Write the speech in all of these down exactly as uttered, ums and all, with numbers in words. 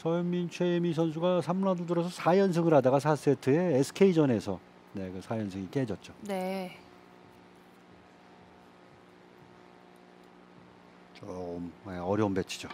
서현민, 최혜미 선수가 삼 라운드 들어서 사 연승을 하다가 사 세트에 에스케이전에서 네, 그 사 연승이 깨졌죠. 네. 좀 네, 어려운 배치죠.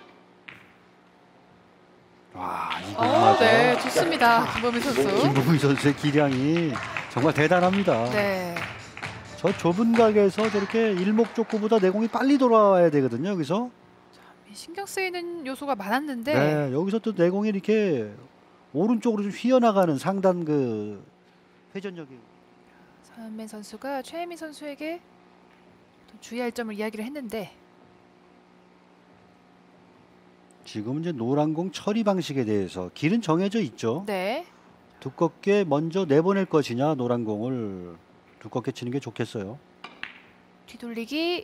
와, 이거 어, 맞아. 네, 좋습니다. 김보미 선수. 김보미 선수의 기량이 정말 대단합니다. 네. 저 좁은 각에서 저렇게 일목적구보다 내공이 빨리 돌아와야 되거든요. 여기서. 신경 쓰이는 요소가 많았는데 네, 여기서 또 내공이 이렇게 오른쪽으로 좀 휘어나가는 상단 그 회전력이. 서현민 선수가 최혜미 선수에게 또 주의할 점을 이야기를 했는데 지금 이제 노란 공 처리 방식에 대해서 길은 정해져 있죠. 네. 두껍게 먼저 내보낼 것이냐, 노란 공을 두껍게 치는 게 좋겠어요. 뒤돌리기.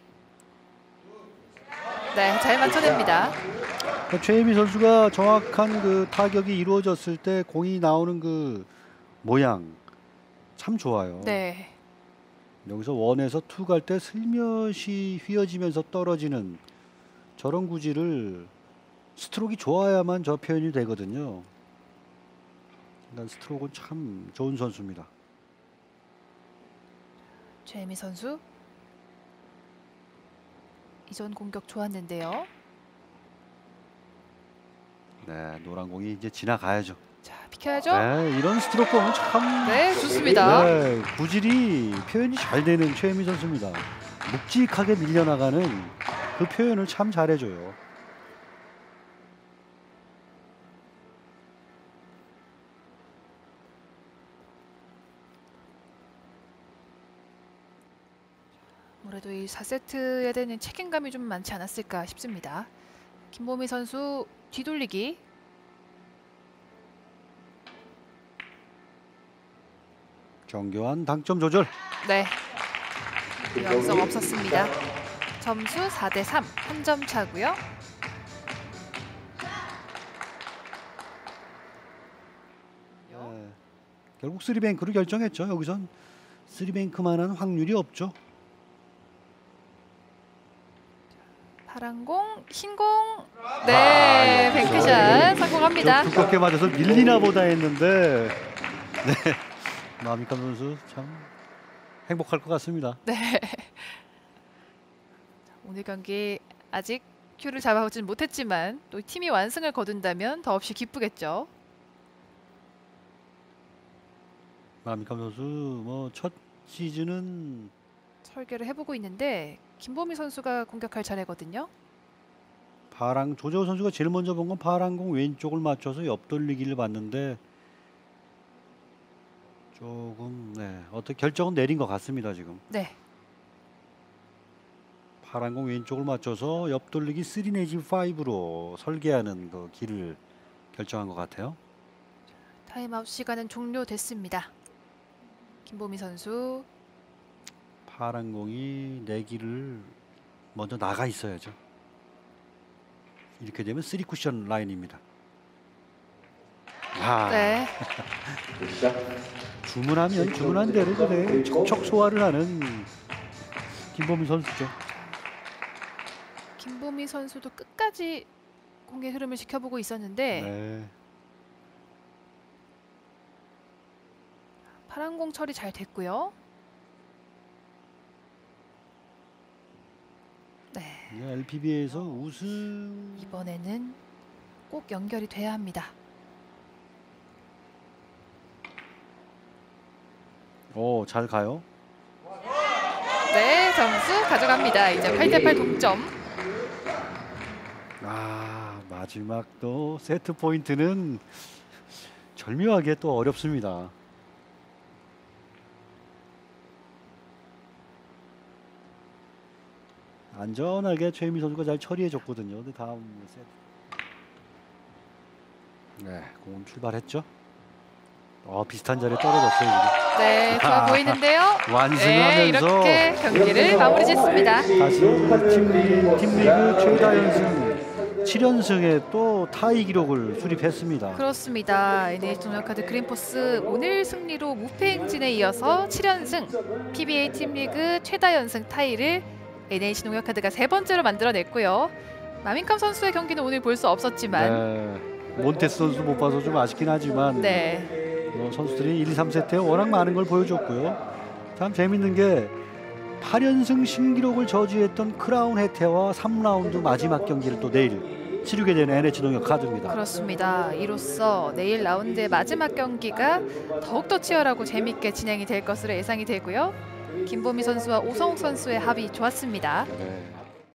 네, 잘 맞춰냅니다. 그러니까 최혜미 선수가 정확한 그 타격이 이루어졌을 때 공이 나오는 그 모양 참 좋아요. 네. 여기서 원에서 투 갈 때 슬며시 휘어지면서 떨어지는 저런 구질을 스트로크가 좋아야만 저 표현이 되거든요. 그러니까 스트로크는 참 좋은 선수입니다. 최혜미 선수. 이전 공격 좋았는데요. 네, 노란 공이 이제 지나가야죠. 자, 비켜야죠. 네, 이런 스트로크 보면 참 네, 좋습니다. 네, 구질이 표현이 잘 되는 최혜미 선수입니다. 묵직하게 밀려나가는 그 표현을 참 잘해줘요. 아무래도 이 사 세트에 대한 책임감이 좀 많지 않았을까 싶습니다. 김보미 선수 뒤돌리기. 정교한 당점 조절. 네. 유연성 없었습니다. 점수 사 대 삼, 한 점 차고요. 네, 결국 쓰리뱅크로 결정했죠. 여기선 쓰리뱅크만한 확률이 없죠. 파란 공, 흰 공. 네, 아, 뱅크샷 성공합니다. 저 두껍게 맞아서 밀리나 보다 했는데 네, 마미캄 선수 참 행복할 것 같습니다. 네. 오늘 경기 아직 큐를 잡아오진 못했지만 또 팀이 완승을 거둔다면 더없이 기쁘겠죠. 마미캄 선수 뭐 첫 시즌은 설계를 해보고 있는데 김보미 선수가 공격할 차례거든요. 파랑 조재호 선수가 제일 먼저 본 건 파란 공 왼쪽을 맞춰서 옆돌리기를 봤는데 조금 네, 어떻게 결정은 내린 것 같습니다. 지금 네. 파란 공 왼쪽을 맞춰서 옆돌리기 쓰리 내지 파이브로 설계하는 그 길을 결정한 것 같아요. 타임아웃 시간은 종료됐습니다. 김보미 선수. 파란 공이 내기를 먼저 나가 있어야죠. 이렇게 되면 쓰리 쿠션 라인입니다. 아, 네. 주문하면 주문한 대로 그래 척척 소화를 하는 김보미 선수죠. 김보미 선수도 끝까지 공의 흐름을 지켜보고 있었는데 네. 파란 공 처리 잘 됐고요. 네. 네, 엘피비에이에서 우승 이번에는 꼭 연결이 돼야 합니다. 오, 잘 가요. 네, 점수 가져갑니다. 이제 팔 대 팔 동점. 아, 마지막 또 세트 포인트는 절묘하게 또 어렵습니다. 안전하게 최혜미 선수가 잘 처리해줬거든요. 근데 다음 세트. 네, 공은 출발했죠. 어, 비슷한 자리에 떨어졌어요. 지금. 네, 좋아 아, 보이는데요. 완승하면서 네, 이렇게 경기를 마무리 짓습니다. 다시 팀리그, 팀리그 최다 연승 칠 연승에 또 타이 기록을 수립했습니다. 그렇습니다. 엔에이치농협카드 그린포스 오늘 승리로 무패 행진에 이어서 칠 연승, 피비에이 팀리그 최다 연승 타이를 엔에이치농협카드가 세 번째로 만들어냈고요. 마민캄 선수의 경기는 오늘 볼 수 없었지만 네. 몬테스 선수 못 봐서 좀 아쉽긴 하지만 네. 어, 선수들이 일, 이, 삼 세트에 워낙 많은 걸 보여줬고요. 참 재밌는 게 팔 연승 신기록을 저지했던 크라운 해태와 삼 라운드 마지막 경기를 또 내일 치르게 되는 엔에이치동역 카드입니다. 그렇습니다. 이로써 내일 라운드의 마지막 경기가 더욱더 치열하고 재밌게 진행이 될 것으로 예상이 되고요. 김보미 선수와 오성욱 선수의 합이 좋았습니다. 네.